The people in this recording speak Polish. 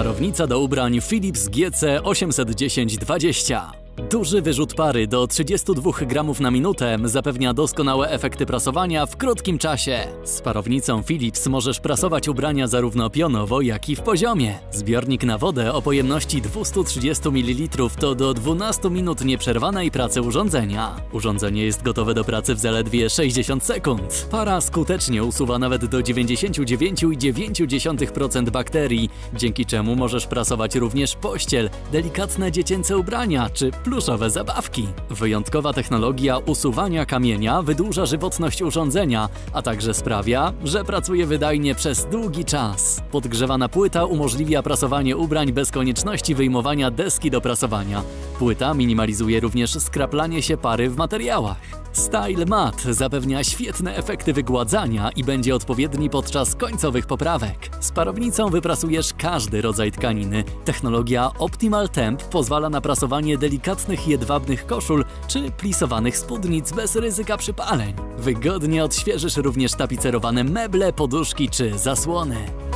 Parownica do ubrań Philips GC 810-20. Duży wyrzut pary do 32 gramów na minutę zapewnia doskonałe efekty prasowania w krótkim czasie. Z parownicą Philips możesz prasować ubrania zarówno pionowo, jak i w poziomie. Zbiornik na wodę o pojemności 230 ml to do 12 minut nieprzerwanej pracy urządzenia. Urządzenie jest gotowe do pracy w zaledwie 60 sekund. Para skutecznie usuwa nawet do 99,9% bakterii, dzięki czemu możesz prasować również pościel, delikatne dziecięce ubrania czy pluszowe zabawki. Wyjątkowa technologia usuwania kamienia wydłuża żywotność urządzenia, a także sprawia, że pracuje wydajnie przez długi czas. Podgrzewana płyta umożliwia prasowanie ubrań bez konieczności wyjmowania deski do prasowania. Płyta minimalizuje również skraplanie się pary w materiałach. Style Matte zapewnia świetne efekty wygładzania i będzie odpowiedni podczas końcowych poprawek. Z parownicą wyprasujesz każdy rodzaj tkaniny. Technologia Optimal Temp pozwala na prasowanie delikatnych jedwabnych koszul czy plisowanych spódnic bez ryzyka przypaleń. Wygodnie odświeżysz również tapicerowane meble, poduszki czy zasłony.